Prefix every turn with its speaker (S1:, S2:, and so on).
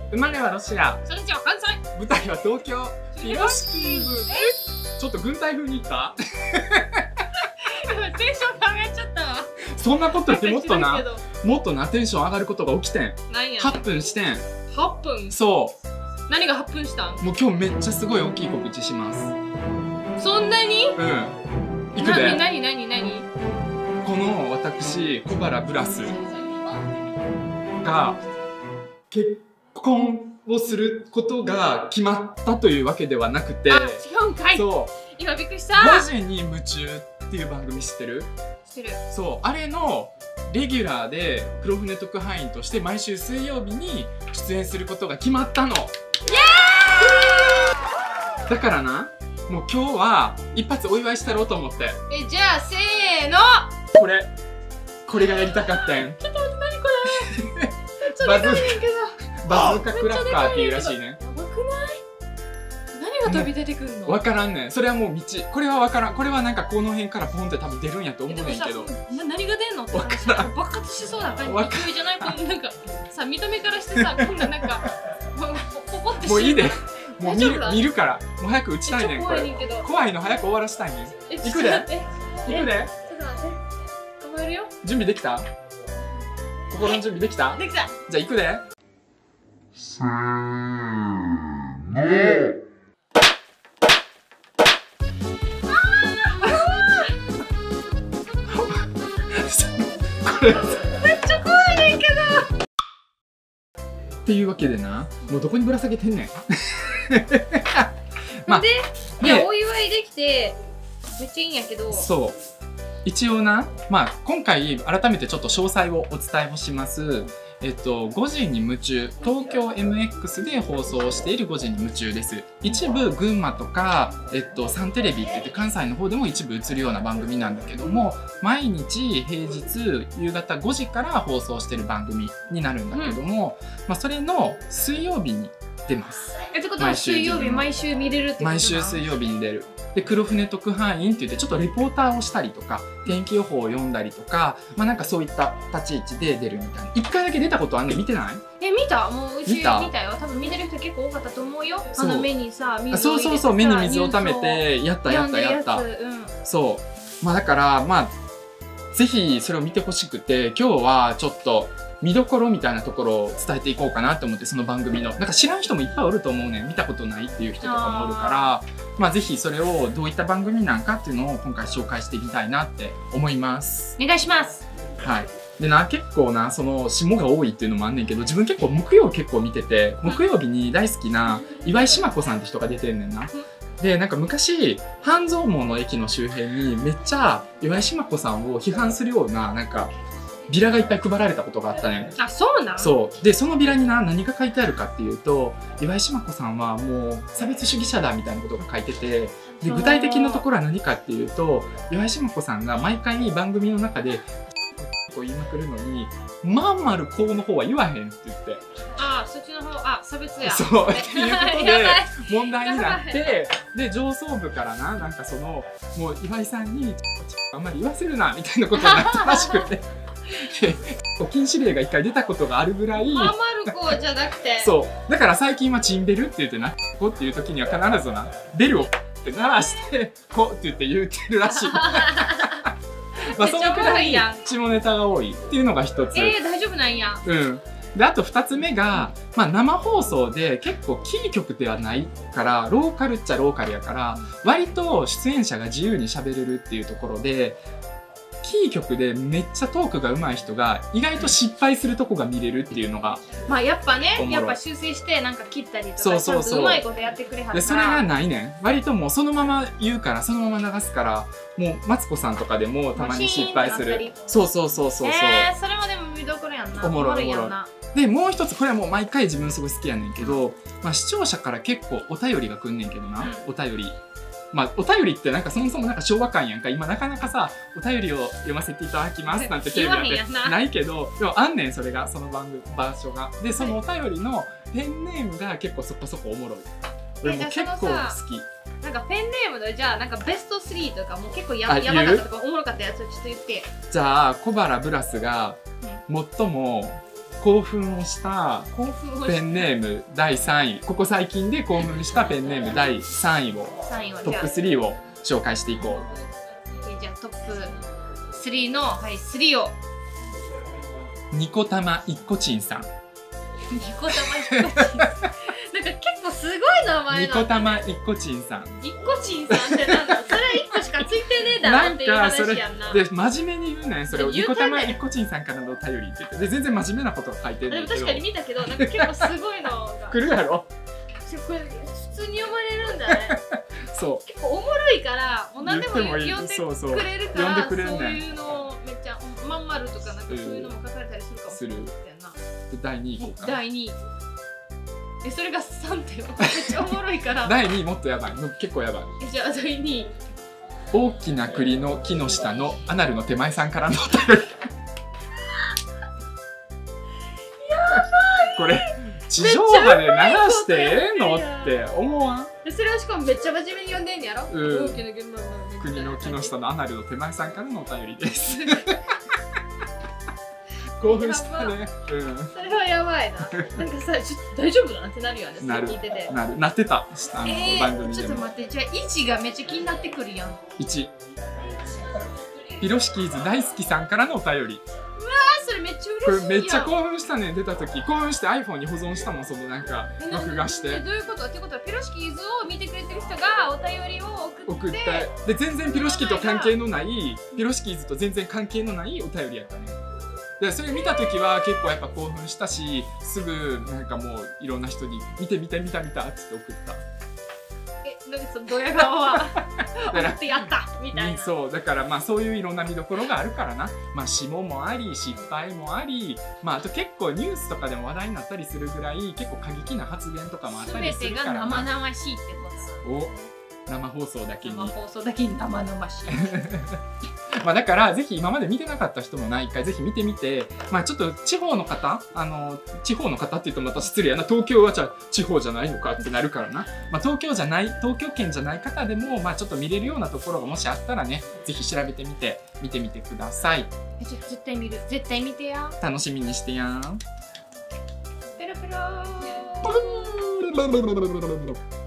S1: 生まれはロシア、
S2: それじゃあ関西、
S1: 舞台は東京ピロシキー部です。ちょっと軍隊風にいった。
S2: テンションが上がっちゃったわ。
S1: そんなこと言ってもっとなテンション上がることが起きてん。
S2: 何や
S1: 8分してん。
S2: 8分。
S1: そ
S2: 何が8分したん？
S1: う、もう今日めっちゃすごい大きい告知します。
S2: そんなに？
S1: うん、いくで。
S2: 何
S1: この私小原ブラスが結婚をすることが決まったというわけではなくて、
S2: 違うんかい。
S1: そう、
S2: 今びっくりした。
S1: 5時に夢中っていう番組知ってる？
S2: 知ってる。
S1: そう、あれのレギュラーで黒船特派員として毎週水曜日に出演することが決まったの。イエーイ！だからな、もう今日は一発お祝いしたろうと思って。
S2: じゃあせーの。
S1: これがやりたかったん。
S2: ちょっと待って、何これ。ちょっとわかんないけど。
S1: バズーカクラッカーっていうらしいね。
S2: やばくない？何が飛び出てくるの？
S1: わからんねん。それはもう道。これはわからん。これはなんかこの辺からポンって多分出るんやと思うねんけど。
S2: 何が出んのって話。爆発しそうな感じ。勢いじゃない？なんかさ、見た目からしてさ、こんななんかポポってしてる。
S1: もういいで。もう見るから。もう早く打ちたいねんこれ。怖いの早く終わらしたいねん。行くで。行くで。
S2: ちょっと待って。構えるよ。準備できた？
S1: 心の準備できた？
S2: できた。
S1: じゃあ行くで。せーの。これめっ
S2: ちゃ怖いねんけど。
S1: っていうわけでな、もうどこにぶら下げてんねん。
S2: まあ、でお祝いできてめっちゃいいんやけど、
S1: そう一応な、まあ今回改めてちょっと詳細をお伝えをします。5時に夢中、東京 MX で放送している5時に夢中です。一部群馬とか、サンテレビって言って関西の方でも一部映るような番組なんだけども、毎日平日夕方5時から放送している番組になるんだけども、まあそれの水曜日に出ます。
S2: ってことは水曜日毎週見れるってことなの？毎週
S1: 水曜日に出る。で黒船特派員って言ってちょっとレポーターをしたりとか天気予報を読んだりとか、まあなんかそういった立ち位置で出るみたいな。1回だけ出たことあんねん。見てない？
S2: 見た？もううち見たよ。多分見てる人結構多かったと思うよ。目にさ、
S1: 水を入れてさ、目に水をためてやった。そう、まあだからまあぜひそれを見てほしくて、今日はちょっと見どころみたいなところを伝えていこうかなと思って、その番組のなんか知らん人もいっぱいおると思うねん。見たことないっていう人とかもおるから、まあぜひそれをどういった番組なんかっていうのを今回紹介していきたいなって思います。
S2: お願いします。
S1: はい。でな、結構なその下が多いっていうのもあんねんけど、自分結構木曜結構見てて、木曜日に大好きな岩井島子さんって人が出てんねんな。でなんか昔半蔵門の駅の周辺にめっちゃ岩井島子さんを批判するようななんかビラがいっぱい配られたことがあったね。
S2: あ、そうなん？
S1: そうで、そのビラに何が書いてあるかっていうと、岩井島子さんはもう差別主義者だみたいなことが書いてて、で具体的なところは何かっていうと、岩井島子さんが毎回番組の中でこう言いまくるのに、まんまるこうの方は言わへんって言って、
S2: ああそっちの方、あ、差別や、
S1: そうっていうことで問題になって、で上層部からなんかそのもう岩井さんにあんまり言わせるなみたいなことになったらしくて。禁止令が1回出たことがあるぐらい。
S2: まんまる子じゃなくて、
S1: そうだから最近はチンベルって言ってな、こうっていう時には必ずなベルをって鳴らしてこうって言ってるらしい。まあそのくらい下ネタが多いっていうのが一つ。
S2: 大丈夫なんや。
S1: うん。であと2つ目が、まあ、生放送で結構キー局ではないからローカルっちゃローカルやから割と出演者が自由に喋れるっていうところで、キー局でめっちゃトークが上手い人が意外と失敗するとこが見れるっていうのが、
S2: まあやっぱね、やっぱ修正してなんか切ったりとかちゃんとうまいことやってくれはるから。
S1: でそれがないねん。割ともうそのまま言うからそのまま流すから、もうマツコさんとかでもたまに失敗する。そうそれも
S2: でも見どころやんな。
S1: おもろいやんな。でもう一つ、これはもう毎回自分すごい好きやねんけど、まあ、視聴者から結構お便りが来んねんけどな、お便り。まあ、お便りってなんかそもそもなんか昭和感やんか。今なかなかさ、お便りを読ませていただきますなんてテレビなんてないけど、でもあんねん、それが、その場所が。で、そのお便りのペンネームが結構そこそこおもろい。俺も結構好き。
S2: なんかペンネームでじゃあなんかベスト3とかもう結構やばかったとかおもろかったやつをちょっと言って。
S1: じゃあ小原ブラスが最も興奮をした
S2: 興奮を
S1: ペンネーム第3位、ここ最近で興奮したペンネーム第3位を
S2: 3位は
S1: トップ3を紹介していこ
S2: じゃあトップ3の3を
S1: う。ニコタマ一個チンさん。
S2: ニコタマ一個チンなんか結構すごい名前
S1: ニコタマ一個チンさん。
S2: 一個チンさんってなんだそれ1個しかついてねえだろっていう話やんな。
S1: で真面目に言うねんそれを。ニコ
S2: 言うたね
S1: タマ一個チンさんからのお便りって言って、で全然真面目なことを書いてるんだけど。
S2: でも確かに見たけどなんか結構すごいのが
S1: 来るやろ。
S2: これ普通に読まれるんだね。
S1: そう。
S2: 結構おもろいからもう何でも
S1: 言ってもいい
S2: 読んで
S1: そうそう
S2: くれるから
S1: 読んでくれんねん
S2: そういうのめっちゃまん丸とかなんかそういうのも書かれたりするかもしれないな。
S1: 第2位いこうか。
S2: 第2位それが3点めっちゃおもろいから
S1: 第2位もっとやばい。結構やばい。
S2: じゃあ第2位
S1: 大きな栗の木の下のアナルの手前さんからのお便り。これ地上波で流してええのって思わん？
S2: それはしかもめっちゃ真面目に読んでんやろ。大きな
S1: 栗の木の下のアナルの手前さんからのお便りです。興奮したね。
S2: それはやばいな。なんかさ、ちょっと大丈夫だなってなるよね。
S1: なる
S2: 聞いてて。
S1: なってた。番組
S2: ちょ
S1: でも。
S2: っと待って、じゃあ1がめっちゃ気になってくるやん。
S1: 1。ピロシキーズ大好きさんからのお便り。
S2: それめっちゃ
S1: こ
S2: 嬉しいやん。
S1: れめっちゃ興奮したね。出た時興奮して iPhone に保存したもん。そのなんか録画して
S2: どういうことってことはピロシキーズを見てくれてる人がお便りを送って
S1: で全然ピロシキと関係のないピロシキーズと全然関係のないお便りやったね。でそれ見た時は結構やっぱ興奮したし、すぐなんかもういろんな人に見て見たって送った。
S2: なんかそのドヤ顔は送ってやったみたいな。
S1: そうだからまあそういういろんな見どころがあるからな。まあ下もあり失敗もあり、まああと結構ニュースとかでも話題になったりするぐらい結構過激な発言とかもあったりするからな。
S2: 全てが生々しいってことだ。
S1: お生放送だけに。
S2: 生放送だけに生々しい。
S1: まあだからぜひ今まで見てなかった人も一回ぜひ見てみて、まあちょっと地方の方地方の方って言うとまた失礼やな。東京はじゃあ地方じゃないのかってなるからな。まあ東京圏じゃない方でもまあちょっと見れるようなところがもしあったらね、ぜひ調べてみて見てみてください。
S2: 絶対見る。絶対見てや。
S1: 楽しみにしてやん。
S2: ペロペロー。